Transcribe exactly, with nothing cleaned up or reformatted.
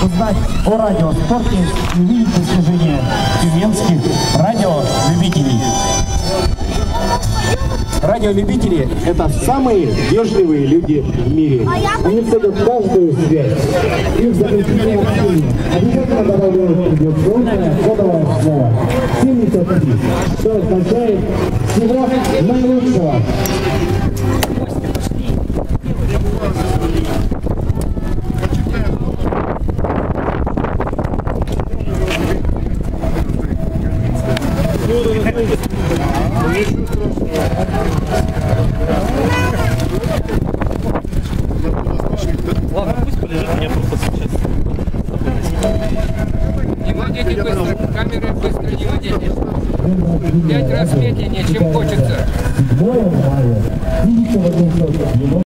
узнать о радиоспорте и увидеть достижения тюменских радиолюбителей. Радиолюбители – это самые вежливые люди в мире. Они ценят каждую связь. И в заключение общения обязательно добавляют традиционное кодовое слово семьдесят три, что означает всего наилучшего. Ладно, пусть полежит, меня просто сейчас. Не водите быстро, камеры быстро не водите. Пять раз медленнее, чем хочется.